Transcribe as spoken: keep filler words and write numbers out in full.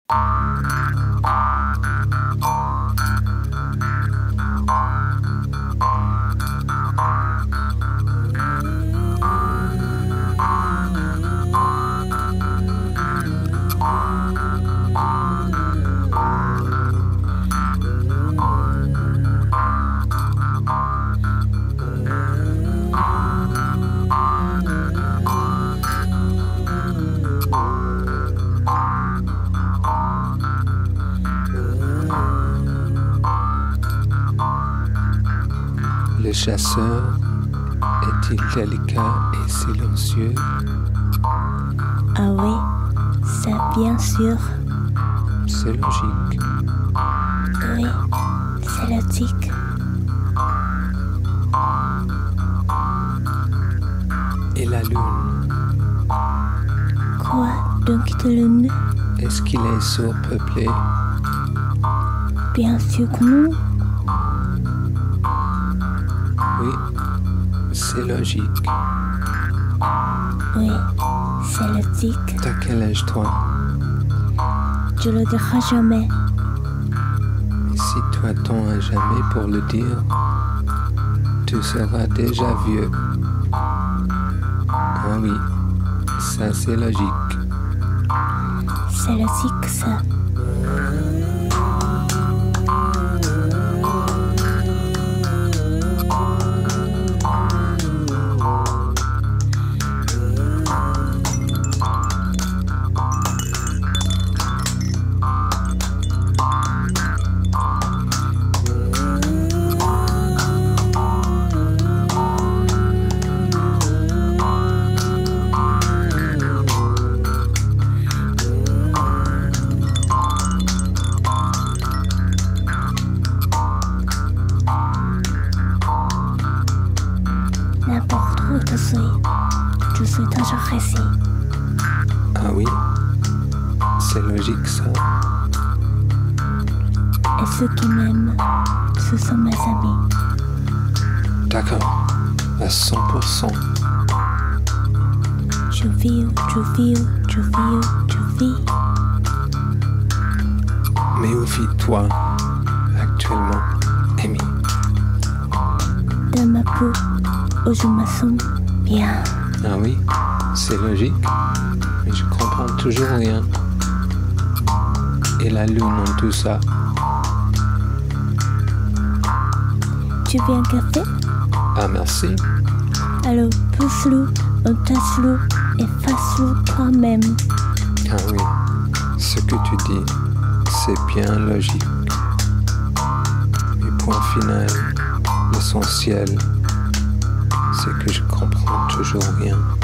Le chasseur est-il délicat et silencieux? Ah oui, ça bien sûr. C'est logique. Oui, c'est logique. Et la lune? Quoi donc de lune? Est-ce qu'il est surpeuplé? Bien sûr que non. Oui, c'est logique. Oui, c'est logique. T'as quel âge toi? Je le dirai jamais. Et si tu attends à jamais pour le dire, tu seras déjà vieux. Ah oui, ça c'est logique. C'est logique ça. N'importe où je suis, je suis toujours ici. Ah oui, c'est logique ça. Et ceux qui m'aiment, ce sont mes amis. D'accord, à cent pour cent. Je vis, je vis, je vis, je vis. Mais où vis-toi actuellement, Amy? Dans ma peau, où je me sens bien. Ah oui, c'est logique, mais je comprends toujours rien. Et la lune en tout ça? Tu veux un café? Ah merci. Alors pousse-le, entasse-le et fasse-le toi-même. Ah oui, ce que tu dis, c'est bien logique. Mais point final, l'essentiel, c'est que je comprends toujours rien.